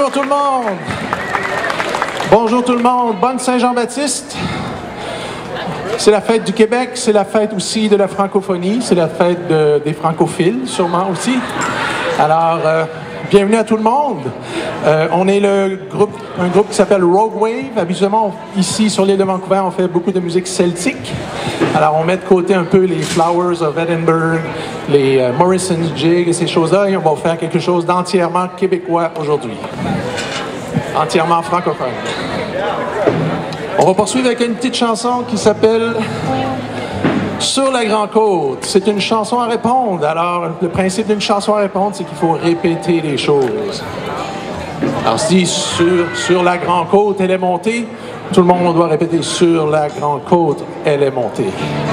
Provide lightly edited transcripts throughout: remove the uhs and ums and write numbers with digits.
Bonjour tout le monde! Bonjour tout le monde! Bonne Saint-Jean-Baptiste! C'est la fête du Québec, c'est la fête aussi de la francophonie, c'est la fête des francophiles, sûrement aussi. Alors, bienvenue à tout le monde. On est un groupe qui s'appelle Rogue Wave. Habituellement, ici, sur l'île de Vancouver, on fait beaucoup de musique celtique. Alors, on met de côté un peu les Flowers of Edinburgh, les Morrison's Jig et ces choses-là, et on va faire quelque chose d'entièrement québécois aujourd'hui. Entièrement francophone. On va poursuivre avec une petite chanson qui s'appelle « Sur la Grande Côte ». C'est une chanson à répondre. Alors, le principe d'une chanson à répondre, c'est qu'il faut répéter les choses. Alors, si sur la Grande Côte, elle est montée, tout le monde doit répéter « Sur la Grande Côte, elle est montée ».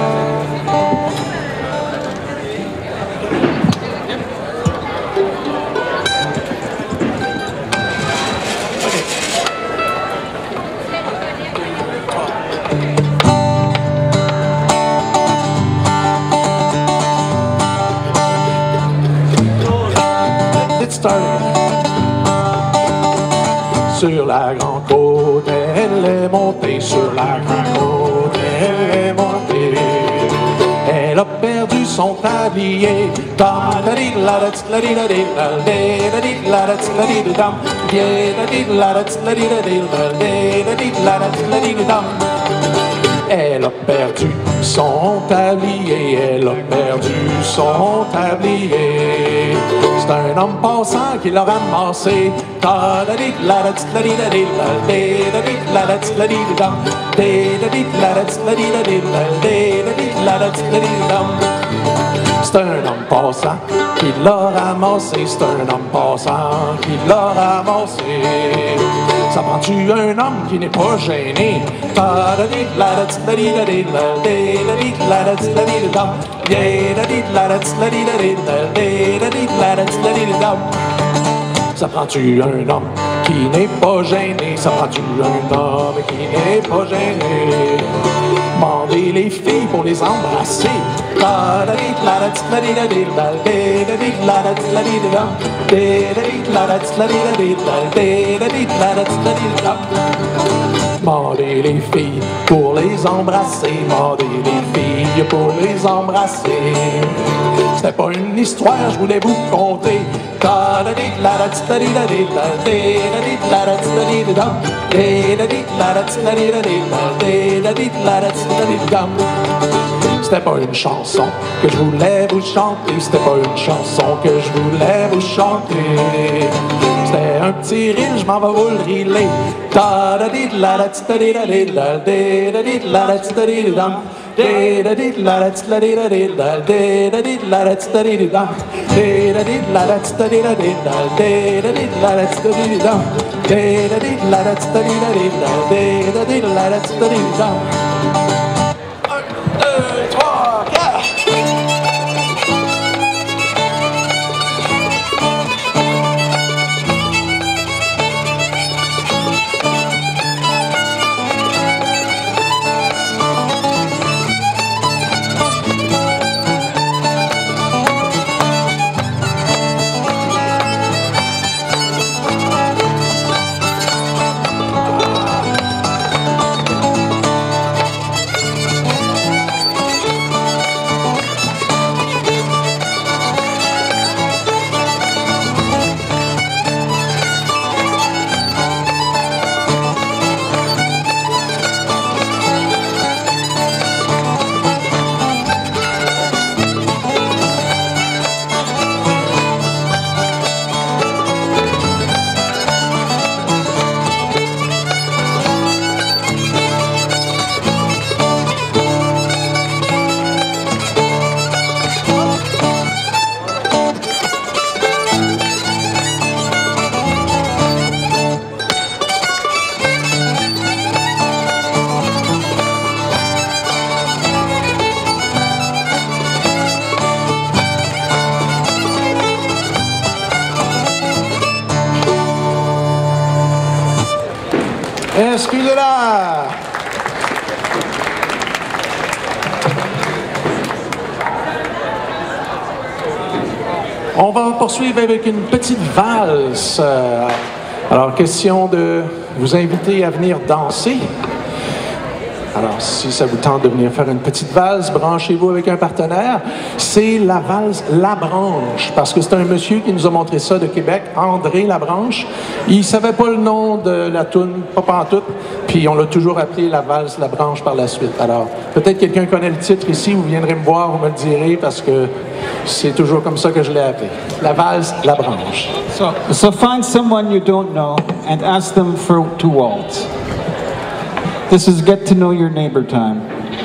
Sur la Grande Côte, elle est montée. Sur la Grande Côte, elle est montée. Elle a perdu son tablier. Elle a perdu son tablier, elle a perdu son tablier. C'est un homme passant qui l'a ramassé. C'est un homme passant qui l'a ramassé. C'est un homme passant qui l'a ramassé. Ça prend-tu un homme qui n'est pas gêné? Ça prend-tu un homme qui n'est pas gêné? Ça prend-tu un homme qui n'est pas gêné? Mandez les filles pour les embrasser. Mandez les filles pour les embrasser. Mandez les filles pour les embrasser. C'était pas une histoire, je voulais vous conter. C'était pas une chanson que je voulais vous chanter. C'était pas une chanson que je voulais vous chanter. C'était un petit rire, je m'en vais vous le riler. Excusez-la! On va poursuivre avec une petite valse. Alors, question de vous inviter à venir danser. Alors, si ça vous tente de venir faire une petite valse, branchez-vous avec un partenaire. C'est la valse Labranche, parce que c'est un monsieur qui nous a montré ça de Québec, André Labranche. Il ne savait pas le nom de la toune, pas pantoute, puis on l'a toujours appelé la valse Labranche par la suite. Alors, peut-être quelqu'un connaît le titre ici, vous viendrez me voir, vous me le direz, parce que c'est toujours comme ça que je l'ai appelé. La valse Labranche. So find someone you don't know and ask them to waltz. This is get to know your neighbor time.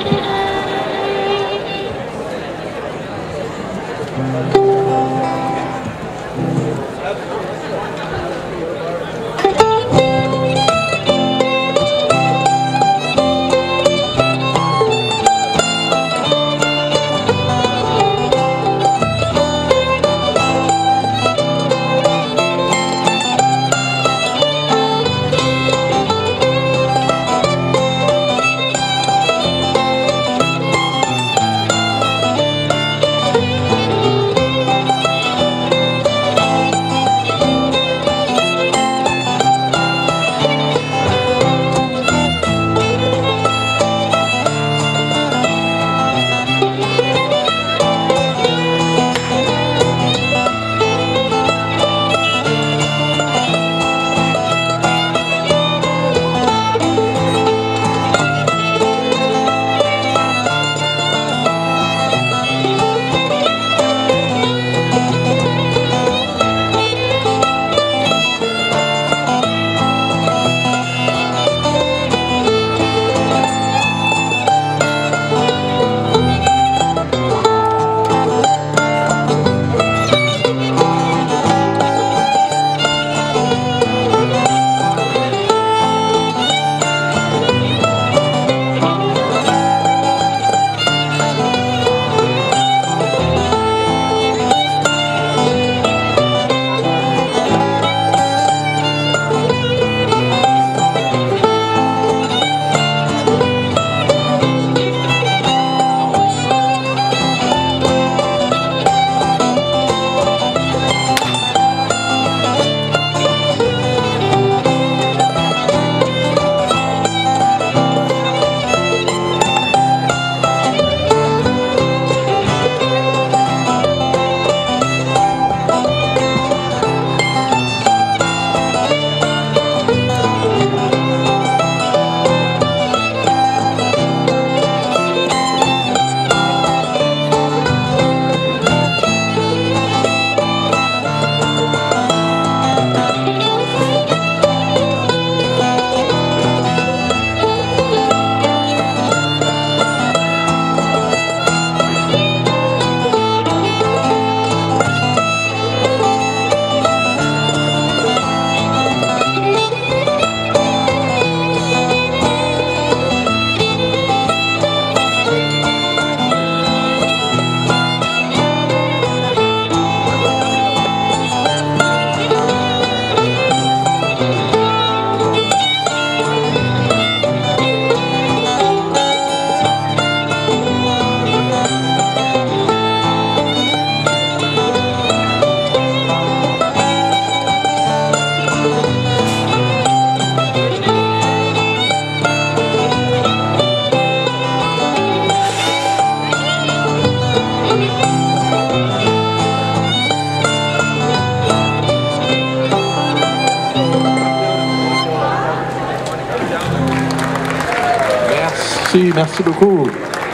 Merci beaucoup.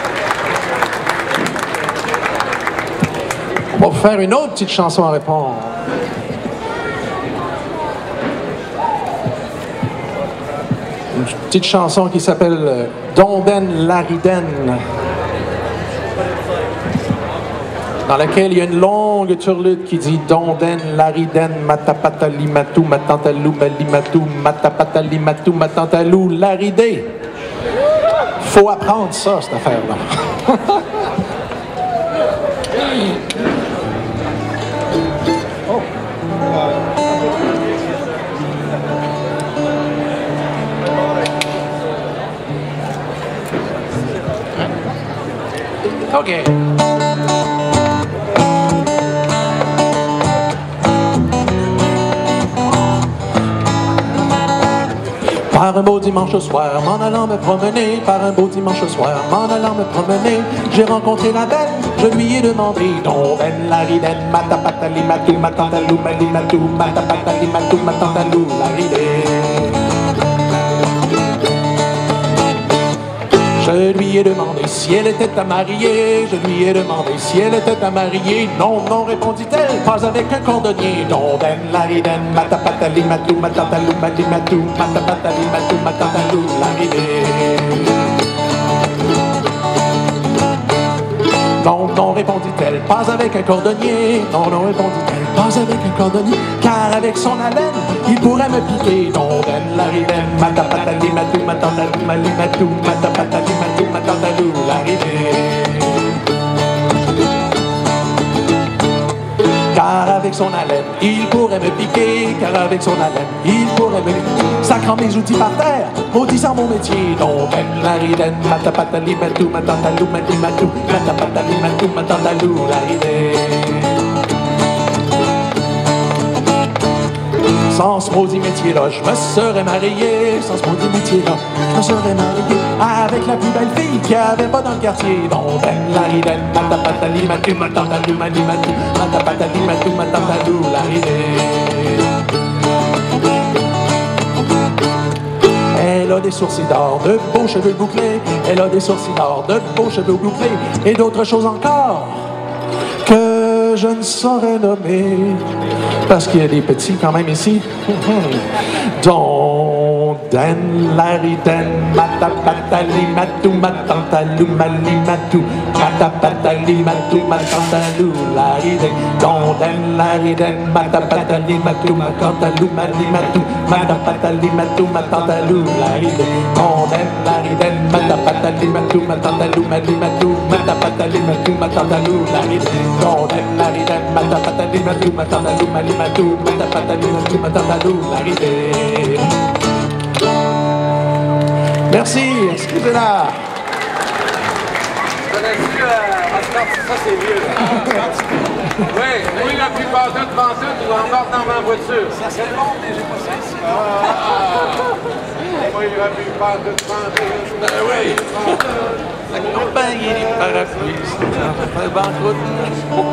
On va vous faire une autre petite chanson à répondre. Une petite chanson qui s'appelle Donden Lariden, dans laquelle il y a une longue turlute qui dit Donden Lariden matapatali matou matantalou malimatou matapatali matou matantalou laridé. Faut apprendre ça, cette affaire-là. OK. Par un beau dimanche au soir, m'en allant me promener. Par un beau dimanche au soir, m'en allant me promener. J'ai rencontré la belle, je lui ai demandé. Don ben la ridène, matapatali matou, matantalou, mali matou, matapatali matou, matantalou, la ridène. Je lui ai demandé si elle était à marier. Je lui ai demandé si elle était à marier. Non, non, répondit-elle, pas avec un cordonnier. Non, ben la ridène, matapatali matou, matantalou, mali matou, matapatali matou, matantalou, la ridène. Non, non, répondit-elle, pas avec un cordonnier. Non, non, répondit-elle, pas avec un cordonnier. Car avec son haleine, il pourrait me piquer. Non, ben la ridène, matapatali matou, matantalou, mali matou, matapatali matou, matantalou, la ridène. Car avec son haleine, il pourrait me piquer. Car avec son haleine, il pourrait me piquer. Sacrant mes outils par terre, maudissant mon métier. Non, ben la ridène, matapatali matou, matantalou, mali matou, matapatali matou, matantalou, la ridène. Sans ce maudit métier-là, je me serais marié. Sans ce maudit métier-là, je me serais marié avec la plus belle fille qu'il n'y avait pas dans le quartier. Non, ben la ridène, matapatali matou, matantalou, mali matou, matapatali matou, matantalou, la ridène. Elle a des sourcils d'or, de beaux cheveux bouclés. Elle a des sourcils d'or, de beaux cheveux bouclés. Et d'autres choses encore que je ne saurais nommer. Parce qu'il y a des petits quand même ici. Don, den, lari, den, matapatali, matou, matantalou, mali, matou, matapatali, matou, matantalou, lari, den. Don, den, lari, den, matapatali, matou, matantalou, mali, matou, matapatali, matou, matantalou, lari, den. Don, den, lari, den, matapatali, matou, matantalou, mali, matou, matapatali, matou, matantalou, lari, den. Don, den, lari, den, matapatali, matou, matantalou, mali, matou, matapatali, matou, matantalou, lari, den. Merci, excusez-la. Ça c'est vieux. Oui, oui, la plupart d'autres pantoutes, ils vont encore dans ma voiture. Ça c'est bon, mais j'ai pas ça ici. Oui, la plupart d'autres pantoutes. Ben oui. La compagnie des parapluies, ça fait banqueroute.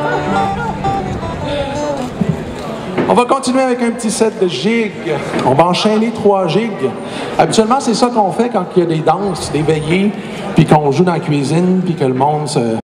On va continuer avec un petit set de gigs. On va enchaîner 3 gigs. Habituellement, c'est ça qu'on fait quand il y a des danses, des veillées, puis qu'on joue dans la cuisine, puis que le monde se...